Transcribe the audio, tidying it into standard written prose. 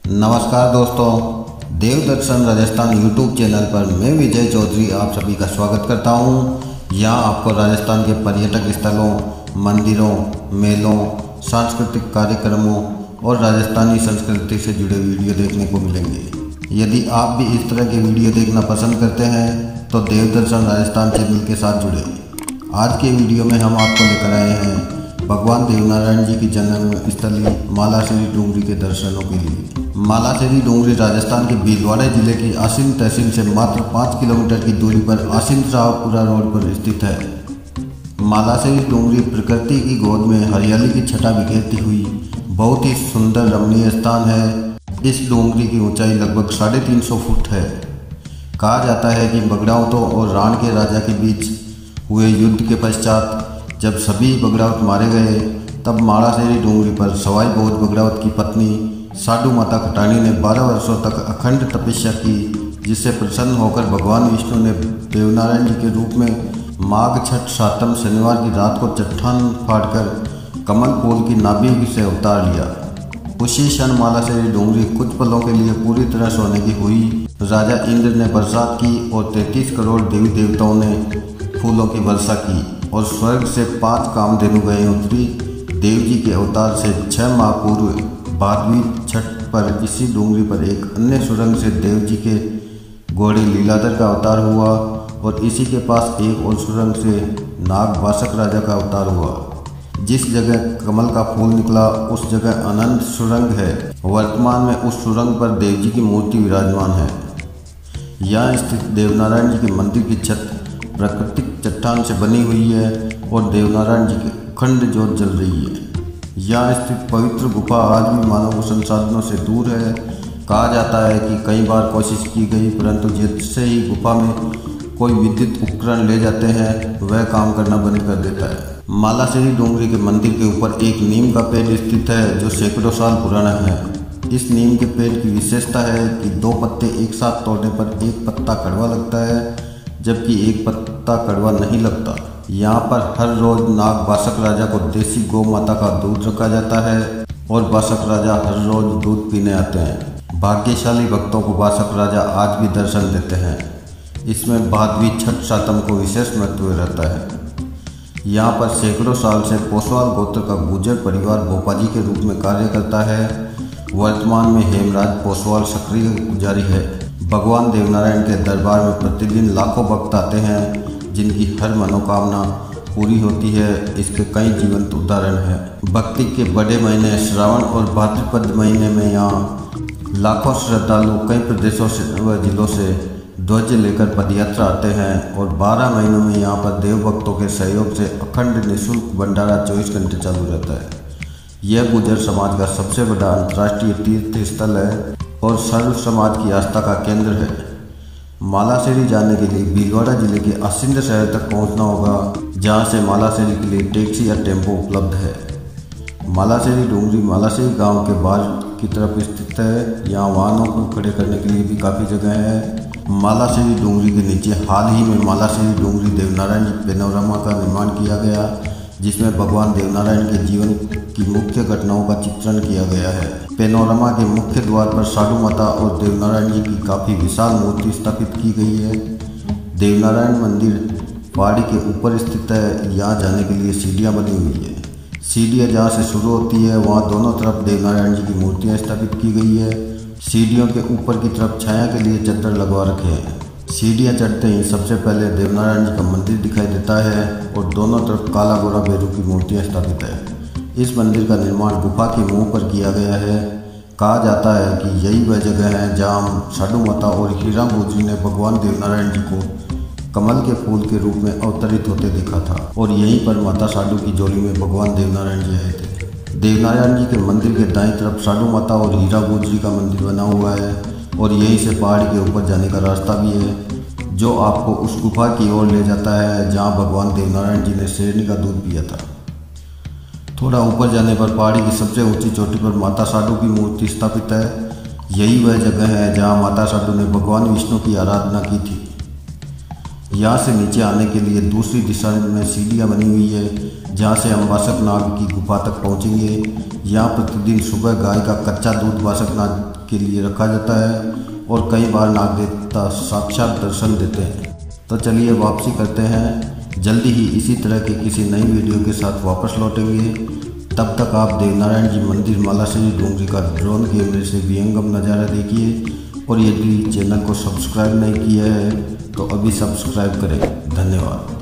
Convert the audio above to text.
नमस्कार दोस्तों, Dev Darshan Rajasthan YouTube channel पर मैं विजय चौधरी आप सभी का स्वागत करता हूं। यहां आपको राजस्थान के पर्यटक स्थलों, मंदिरों, मेलों, सांस्कृतिक कार्यक्रमों और राजस्थानी संस्कृति से जुड़े वीडियो देखने को मिलेंगे। यदि आप भी इस तरह के वीडियो देखना पसंद करते हैं तो देव दर्शन राजस्थान चैनल के साथ जुड़े। आज के वीडियो में हम आपको लेकर आए हैं भगवान देवनारायण जी की जन्म स्थली मालासरी डूंगरी के दर्शनों के लिए। मालासरी डूंगरी राजस्थान के भीलवाड़ा जिले की आसिन तहसील से मात्र 5 किलोमीटर की दूरी पर आसिन शाहपुरा रोड पर स्थित है। मालासरी डूंगरी प्रकृति की गोद में हरियाली की छटा बिखेरती हुई बहुत ही सुंदर रमणीय स्थान है। इस डूंगरी की ऊंचाई लगभग 350 फुट है। कहा जाता है कि बगड़ाउतों और राण के राजा के बीच हुए युद्ध के पश्चात जब सभी बगड़ाउत मारे गए तब मालासरी डूंगरी पर सवाई बोध बगड़ाउत की पत्नी साधु माता खटानी ने 12 वर्षों तक अखंड तपस्या की, जिससे प्रसन्न होकर भगवान विष्णु ने देवनारायण जी के रूप में माघ छठ सातम शनिवार की रात को चट्टान फाड़कर कमल फूल की नाभि से अवतार लिया। उसी क्षण मालासरी डूंगरी कुछ पलों के लिए पूरी तरह सोने की हुई। राजा इंद्र ने बरसात की और 33 करोड़ देवी देवताओं ने फूलों की वर्षा की और स्वर्ग से 5 कामधेनु गए उतरी। देव जी के अवतार से 6 माह पूर्व भादवी छठ पर इसी डूंगरी पर एक अन्य सुरंग से देव जी के घोड़े लीलाधर का अवतार हुआ और इसी के पास एक और सुरंग से नाग बासक राजा का अवतार हुआ। जिस जगह कमल का फूल निकला उस जगह अनंत सुरंग है। वर्तमान में उस सुरंग पर देव जी की मूर्ति विराजमान है। यहाँ स्थित देवनारायण जी के मंदिर की छत प्राकृतिक चट्टान से बनी हुई है और देवनारायण जी की अखंड ज्योत जल रही है। यहाँ स्थित पवित्र गुफा आज भी मानव संसाधनों से दूर है। कहा जाता है कि कई बार कोशिश की गई परंतु जैसे ही गुफा में कोई विद्युत उपकरण ले जाते हैं वह काम करना बंद कर देता है। मालासरी डूंगरी के मंदिर के ऊपर एक नीम का पेड़ स्थित है जो सैकड़ों साल पुराना है। इस नीम के पेड़ की विशेषता है कि 2 पत्ते एक साथ तोड़ने पर एक पत्ता कड़वा लगता है जबकि एक पत्ता कड़वा नहीं लगता। यहाँ पर हर रोज नाग बासक राजा को देसी गौ माता का दूध रखा जाता है और बासक राजा हर रोज दूध पीने आते हैं। भाग्यशाली भक्तों को बासक राजा आज भी दर्शन देते हैं। इसमें भादवी छठ सातम को विशेष महत्व रहता है। यहाँ पर सैकड़ों साल से पोसवाल गोत्र का गुर्जर परिवार भोपाजी के रूप में कार्य करता है। वर्तमान में हेमराज पोसवाल सक्रिय पुजारी है। भगवान देवनारायण के दरबार में प्रतिदिन लाखों भक्त आते हैं जिनकी हर मनोकामना पूरी होती है। इसके कई जीवंत उदाहरण हैं। भक्ति के बड़े महीने श्रावण और भाद्रपद महीने में यहाँ लाखों श्रद्धालु कई प्रदेशों से व जिलों से ध्वज लेकर पदयात्रा आते हैं और 12 महीनों में यहाँ पर देव भक्तों के सहयोग से अखंड निःशुल्क भंडारा 24 घंटे चालू रहता है। यह गुर्जर समाज का सबसे बड़ा अंतर्राष्ट्रीय तीर्थ स्थल है और सर्व समाज की आस्था का केंद्र है। मालासरी जाने के लिए भीलवाड़ा जिले के आसिंद शहर तक पहुंचना होगा, जहां से मालासरी के लिए टैक्सी या टेम्पो उपलब्ध है। मालासरी डूंगरी मालासरी गांव के बाहर की तरफ स्थित है। यहाँ वाहनों को खड़े करने के लिए भी काफ़ी जगह है। मालासरी डूंगरी के नीचे हाल ही में मालासरी डूंगरी देवनारायण जी पेनोरमा का निर्माण किया गया, जिसमें भगवान देवनारायण के जीवन की मुख्य घटनाओं का चित्रण किया गया है। पेनोरमा के मुख्य द्वार पर साधु माता और देवनारायण जी की काफ़ी विशाल मूर्ति स्थापित की गई है। देवनारायण मंदिर पहाड़ी के ऊपर स्थित है। यहाँ जाने के लिए सीढ़ियाँ बनी हुई है। सीढ़ियाँ जहाँ से शुरू होती है वहाँ दोनों तरफ देवनारायण जी की मूर्तियाँ स्थापित की गई है। सीढ़ियों के ऊपर की तरफ छाया के लिए चद्दर लगवा रखे हैं। सीढ़ियाँ चढ़ते ही सबसे पहले देवनारायण जी का मंदिर दिखाई देता है और दोनों तरफ काला घोड़ा भैरू की मूर्तियाँ स्थापित है। इस मंदिर का निर्माण गुफा के मुंह पर किया गया है। कहा जाता है कि यही वह जगह है जहाँ साधु माता और हीरा गुर्जरी ने भगवान देवनारायण जी को कमल के फूल के रूप में अवतरित होते देखा था और यहीं पर माता साधु की जोड़ी में भगवान देवनारायण जी आए थे। देवनारायण जी के मंदिर के दाईं तरफ साधु माता और हीरा गुर्जरी का मंदिर बना हुआ है और यहीं से पहाड़ी के ऊपर जाने का रास्ता भी है जो आपको उस गुफा की ओर ले जाता है जहाँ भगवान देवनारायण जी ने शेरनी का दूध पिया था। थोड़ा ऊपर जाने पर पहाड़ी की सबसे ऊंची चोटी पर माता साधु की मूर्ति स्थापित है। यही वह जगह है जहाँ माता साधु ने भगवान विष्णु की आराधना की थी। यहाँ से नीचे आने के लिए दूसरी दिशा में सीढ़ियाँ बनी हुई है जहाँ से हम बासक नाग की गुफा तक पहुँचेंगे। यहाँ प्रतिदिन सुबह गाय का कच्चा दूध बासक नाग के लिए रखा जाता है और कई बार नाग देवता साक्षात दर्शन देते हैं। तो चलिए वापसी करते हैं, जल्दी ही इसी तरह के किसी नई वीडियो के साथ वापस लौटेंगे। तब तक आप देवनारायण जी मंदिर मालाश्री डूंगरी का ड्रोन कैमरे से विहंगम नज़ारा देखिए और यदि चैनल को सब्सक्राइब नहीं किया है तो अभी सब्सक्राइब करें। धन्यवाद।